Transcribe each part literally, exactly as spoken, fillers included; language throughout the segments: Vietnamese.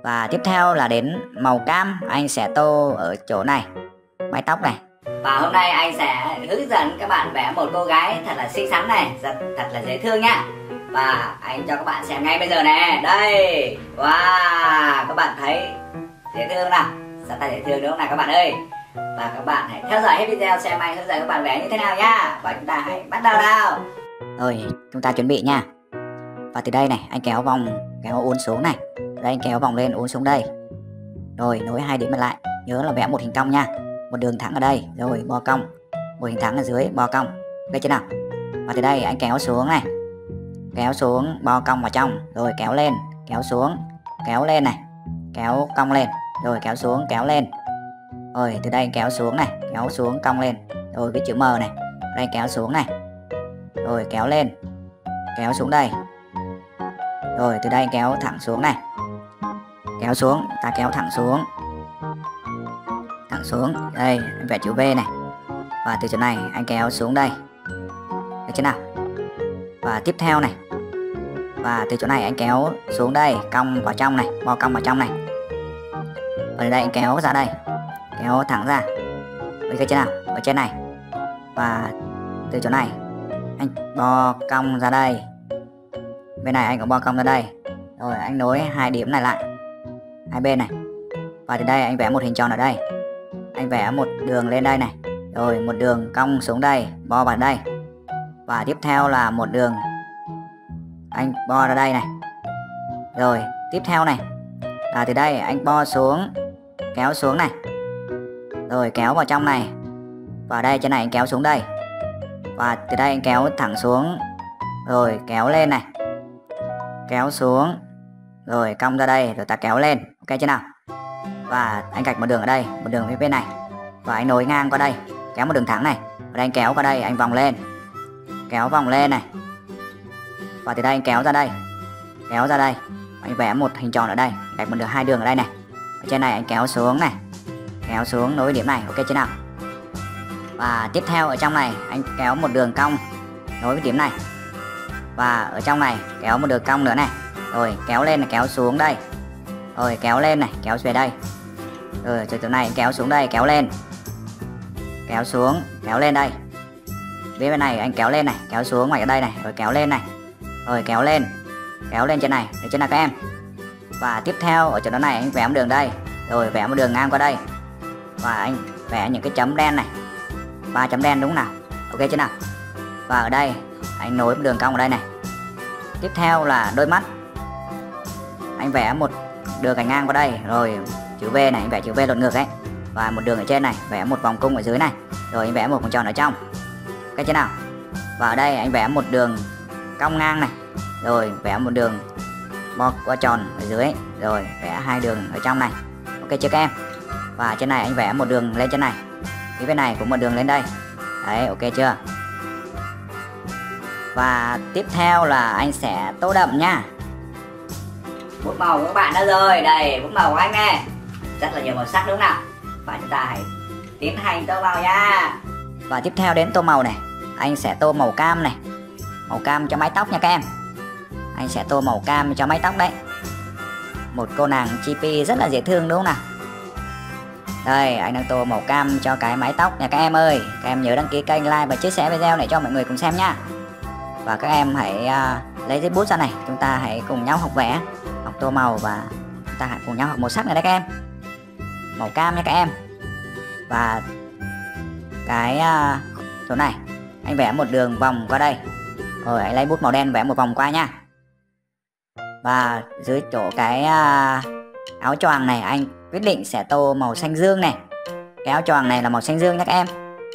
Và tiếp theo là đến màu cam, anh sẽ tô ở chỗ này, mái tóc này. Và hôm nay anh sẽ hướng dẫn các bạn vẽ một cô gái thật là xinh xắn này, thật, thật là dễ thương nhá. Và anh cho các bạn xem ngay bây giờ nè. Đây, wow, các bạn thấy dễ thương nào, rất là dễ thương đúng không nào các bạn ơi. Và các bạn hãy theo dõi hết video xem anh hướng dẫn các bạn vẽ như thế nào nhá. Và chúng ta hãy bắt đầu nào. Rồi chúng ta chuẩn bị nha. Và từ đây này anh kéo vòng, kéo uốn xuống này. Đây anh kéo vòng lên uốn xuống đây. Rồi nối hai điểm lại. Nhớ là vẽ một hình cong nha. Một đường thẳng ở đây, rồi bo cong. Một hình thẳng ở dưới, bo cong. Ok chưa nào? Và từ đây anh kéo xuống này. Kéo xuống, bo cong vào trong. Rồi kéo lên, kéo xuống, kéo lên này. Kéo cong lên. Rồi kéo xuống, kéo lên. Rồi từ đây kéo xuống này, kéo xuống, cong lên. Rồi cái chữ M này. Đây kéo xuống này. Rồi kéo lên. Kéo xuống đây. Rồi từ đây kéo thẳng xuống này. Kéo xuống, ta kéo thẳng xuống. Thẳng xuống, đây anh vẽ chữ V này. Và từ chỗ này anh kéo xuống đây. Được chưa nào? Và tiếp theo này. Và từ chỗ này anh kéo xuống đây, cong vào trong này, bo cong vào trong này. Và từ đây anh kéo ra đây. Kéo thẳng ra. Ok chưa nào? Ở trên này. Và từ chỗ này anh bo cong ra đây. Bên này anh cũng bo cong ra đây. Rồi anh nối hai điểm này lại, hai bên này. Và từ đây anh vẽ một hình tròn ở đây. Anh vẽ một đường lên đây này. Rồi một đường cong xuống đây, bo vào đây. Và tiếp theo là một đường anh bo ra đây này. Rồi tiếp theo này là từ đây anh bo xuống, kéo xuống này. Rồi kéo vào trong này. Và đây trên này anh kéo xuống đây. Và từ đây anh kéo thẳng xuống. Rồi kéo lên này. Kéo xuống. Rồi cong ra đây, rồi ta kéo lên. Ok chưa nào? Và anh gạch một đường ở đây, một đường phía bên này. Và anh nối ngang qua đây, kéo một đường thẳng này. Và đây anh kéo qua đây, anh vòng lên. Kéo vòng lên này. Và từ đây anh kéo ra đây. Kéo ra đây. Anh vẽ một hình tròn ở đây, gạch một đường, hai đường ở đây này. Ở trên này anh kéo xuống này. Kéo xuống nối điểm này, ok chưa nào? Và tiếp theo ở trong này anh kéo một đường cong nối với điểm này. Và ở trong này kéo một đường cong nữa này. Rồi kéo lên này, kéo xuống đây. Rồi kéo lên này, kéo về đây. Rồi từ chỗ này anh kéo xuống đây, kéo lên. Kéo xuống, kéo lên đây. Phía bên này anh kéo lên này, kéo xuống ngoài ở đây này, rồi kéo lên này. Rồi kéo lên. Kéo lên trên này, để trên này các em. Và tiếp theo ở chỗ đó này anh vẽ một đường đây. Rồi vẽ một đường ngang qua đây. Và anh vẽ những cái chấm đen này. Ba chấm đen đúng không nào? Ok chưa nào? Và ở đây anh nối một đường cong ở đây này. Tiếp theo là đôi mắt. Anh vẽ một đường cạnh ngang qua đây. Rồi chữ V này, anh vẽ chữ V lộn ngược ấy. Và một đường ở trên này, vẽ một vòng cung ở dưới này. Rồi anh vẽ một vòng tròn ở trong. Ok chưa nào? Và ở đây anh vẽ một đường cong ngang này. Rồi vẽ một đường bo qua tròn ở dưới ấy. Rồi vẽ hai đường ở trong này. Ok chưa các em? Và trên này anh vẽ một đường lên trên này. Phía bên này cũng một đường lên đây. Đấy, ok chưa? Và tiếp theo là anh sẽ tô đậm nha. Bút màu của các bạn đã rồi. Đây, bút màu của anh nè. Rất là nhiều màu sắc đúng không nào? Và chúng ta hãy tiến hành tô màu nha. Và tiếp theo đến tô màu này. Anh sẽ tô màu cam này. Màu cam cho mái tóc nha các em. Anh sẽ tô màu cam cho mái tóc đấy. Một cô nàng chibi rất là dễ thương đúng không nào? Đây, anh đang tô màu cam cho cái mái tóc nha các em ơi. Các em nhớ đăng ký kênh, like và chia sẻ video này cho mọi người cùng xem nha. Và các em hãy uh, lấy giấy bút ra này. Chúng ta hãy cùng nhau học vẽ, học tô màu và chúng ta hãy cùng nhau học màu sắc này đấy các em. Màu cam nha các em. Và cái uh, chỗ này anh vẽ một đường vòng qua đây. Rồi anh lấy bút màu đen vẽ một vòng qua nha. Và dưới chỗ cái uh, áo choàng này anh quyết định sẽ tô màu xanh dương này. Cái áo choàng này là màu xanh dương nhé các em.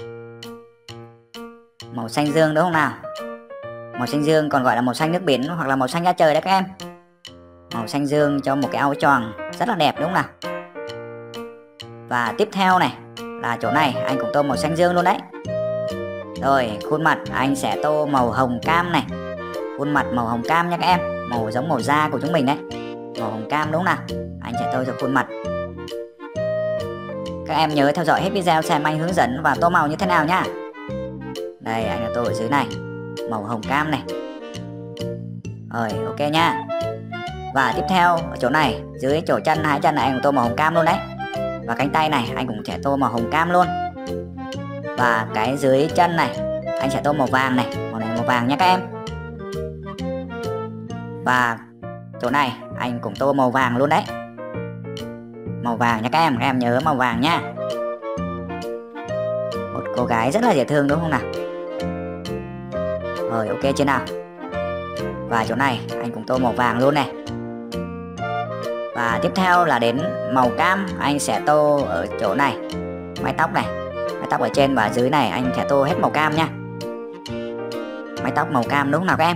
Màu xanh dương đúng không nào? Màu xanh dương còn gọi là màu xanh nước biển hoặc là màu xanh da trời đấy các em. Màu xanh dương cho một cái áo choàng rất là đẹp đúng không nào? Và tiếp theo này là chỗ này anh cũng tô màu xanh dương luôn đấy. Rồi khuôn mặt anh sẽ tô màu hồng cam này. Khuôn mặt màu hồng cam nha các em. Màu giống màu da của chúng mình đấy. Màu hồng cam đúng không nào? Anh sẽ tô cho khuôn mặt. Các em nhớ theo dõi hết video xem anh hướng dẫn và tô màu như thế nào nha. Đây anh đã tô ở dưới này. Màu hồng cam này. Rồi ok nha. Và tiếp theo ở chỗ này, dưới chỗ chân, hai chân này anh cũng tô màu hồng cam luôn đấy. Và cánh tay này anh cũng sẽ tô màu hồng cam luôn. Và cái dưới chân này anh sẽ tô màu vàng này, màu này màu vàng nhé các em. Và chỗ này anh cũng tô màu vàng luôn đấy, màu vàng nha các em, các em nhớ màu vàng nha. Một cô gái rất là dễ thương đúng không nào? Rồi ok chưa nào? Và chỗ này anh cũng tô màu vàng luôn này. Và tiếp theo là đến màu cam, anh sẽ tô ở chỗ này, mái tóc này, mái tóc ở trên và dưới này anh sẽ tô hết màu cam nha. Mái tóc màu cam đúng không nào các em?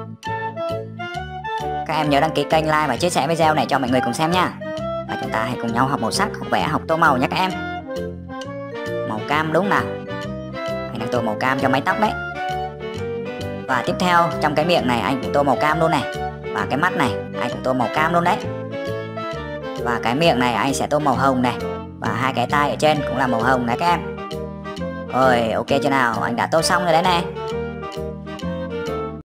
Các em nhớ đăng ký kênh, like và chia sẻ video này cho mọi người cùng xem nha. Và chúng ta hãy cùng nhau học màu sắc, học vẽ, học tô màu nhé các em. Màu cam đúng nào? Anh đang tô màu cam cho mái tóc đấy. Và tiếp theo trong cái miệng này anh cũng tô màu cam luôn này. Và cái mắt này anh cũng tô màu cam luôn đấy. Và cái miệng này anh sẽ tô màu hồng này. Và hai cái tai ở trên cũng là màu hồng đấy các em. Rồi ok chưa nào? Anh đã tô xong rồi đấy này.